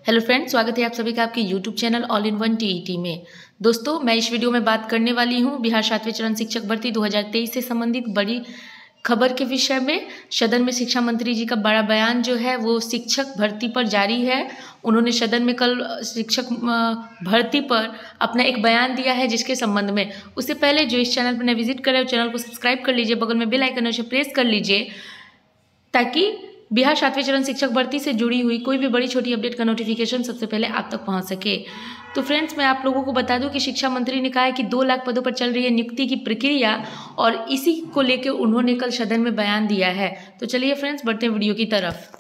Hello friends, स्वागत है आप सभी का आपके YouTube channel all in one TET में। दोस्तों, मैं इस वीडियो में बात करने वाली हूं बिहार 7वें चरण शिक्षक भर्ती 2023 से संबंधित बड़ी खबर के विषय में। सदन में शिक्षा मंत्री जी का बड़ा बयान जो है वो शिक्षक भर्ती पर जारी है। उन्होंने सदन में कल शिक्षक भर्ती पर अपना एक बयान दिया है जिसके संबंध में। उससे पहले जो इस चैनल पर नए विजिट करें चैनल को सब्सक्राइब कर लीजिए, बगल में बेल आइकन उसे प्रेस कर लीजिए ताकि बिहार 7वें चरण शिक्षक भर्ती से जुड़ी हुई कोई भी बड़ी छोटी अपडेट का नोटिफिकेशन सबसे पहले आप तक पहुंच सके। तो फ्रेंड्स, मैं आप लोगों को बता दूं कि शिक्षा मंत्री ने कहा है कि 2 लाख पदों पर चल रही है नियुक्ति की प्रक्रिया और इसी को लेकर उन्होंने कल सदन में बयान दिया है। तो चलिए फ्रेंड्स, बढ़ते हैं वीडियो की तरफ।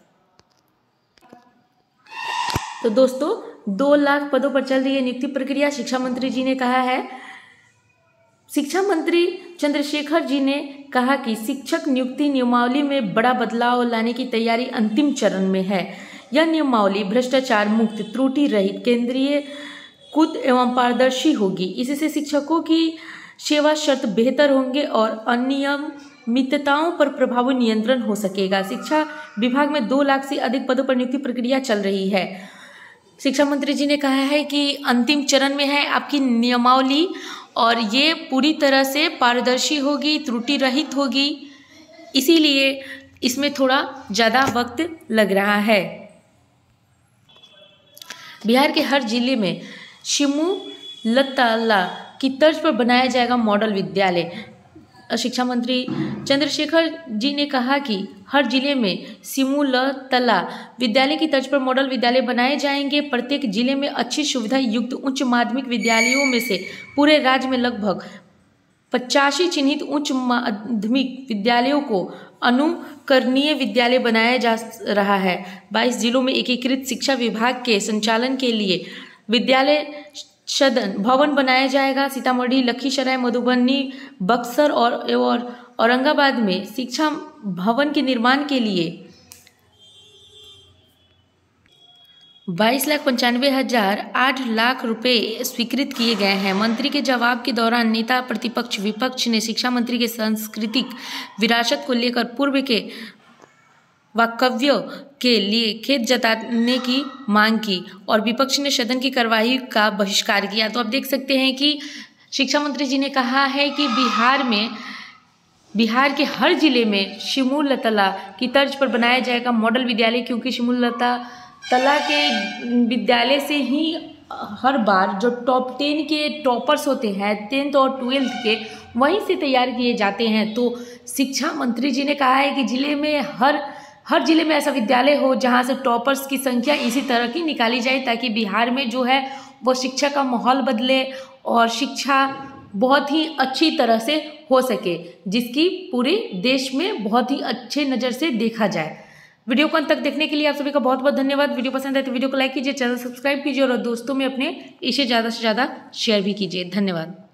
तो दोस्तों, 2 लाख पदों पर चल रही है नियुक्ति प्रक्रिया, शिक्षा मंत्री जी ने कहा है। शिक्षा मंत्री चंद्रशेखर जी ने कहा कि शिक्षक नियुक्ति नियमावली में बड़ा बदलाव लाने की तैयारी अंतिम चरण में है। यह नियमावली भ्रष्टाचार मुक्त, त्रुटि रहित, केंद्रीयकृत एवं पारदर्शी होगी। इससे शिक्षकों की सेवा शर्त बेहतर होंगे और अनियमितताओं पर प्रभावी नियंत्रण हो सकेगा। शिक्षा विभाग में 2 लाख से अधिक पदों पर नियुक्ति प्रक्रिया चल रही है। शिक्षा मंत्री जी ने कहा है कि अंतिम चरण में है आपकी नियमावली और ये पूरी तरह से पारदर्शी होगी, त्रुटि रहित होगी, इसीलिए इसमें थोड़ा ज़्यादा वक्त लग रहा है। बिहार के हर जिले में सिमुलतला की तर्ज पर बनाया जाएगा मॉडल विद्यालय। शिक्षा मंत्री चंद्रशेखर जी ने कहा कि हर जिले में सिमुलतला विद्यालय की तर्ज पर मॉडल विद्यालय बनाए जाएंगे। प्रत्येक जिले में अच्छी सुविधा युक्त उच्च माध्यमिक विद्यालयों में से पूरे राज्य में लगभग 85 चिन्हित उच्च माध्यमिक विद्यालयों को अनुकरणीय विद्यालय बनाया जा रहा है। 22 जिलों में एकीकृत शिक्षा विभाग के संचालन के लिए विद्यालय सदन भवन बनाया जाएगा। सीतामढ़ी, लखीसराय, मधुबनी, बक्सर और औरंगाबाद में शिक्षा भवन के निर्माण के लिए 22,95,008 लाख रुपए स्वीकृत किए गए हैं। मंत्री के जवाब के दौरान नेता प्रतिपक्ष विपक्ष ने शिक्षा मंत्री के सांस्कृतिक विरासत को लेकर पूर्व के वक्तव्यों के लिए खेद जताने की मांग की और विपक्ष ने सदन की कार्यवाही का बहिष्कार किया। तो आप देख सकते हैं कि शिक्षा मंत्री जी ने कहा है कि बिहार के हर जिले में सिमुलतला की तर्ज पर बनाया जाएगा मॉडल विद्यालय, क्योंकि सिमुलतला के विद्यालय से ही हर बार जो टॉप 10 के टॉपर्स होते हैं 10th और 12th के, वहीं से तैयार किए जाते हैं। तो शिक्षा मंत्री जी ने कहा है कि जिले में हर जिले में ऐसा विद्यालय हो जहां से टॉपर्स की संख्या इसी तरह की निकाली जाए, ताकि बिहार में जो है वो शिक्षा का माहौल बदले और शिक्षा बहुत ही अच्छी तरह से हो सके, जिसकी पूरे देश में बहुत ही अच्छे नज़र से देखा जाए। वीडियो को अंत तक देखने के लिए आप सभी का बहुत बहुत धन्यवाद। वीडियो पसंद आए तो वीडियो को लाइक कीजिए, चैनल सब्सक्राइब कीजिए और दोस्तों में अपने इसे ज़्यादा से ज़्यादा शेयर भी कीजिए। धन्यवाद।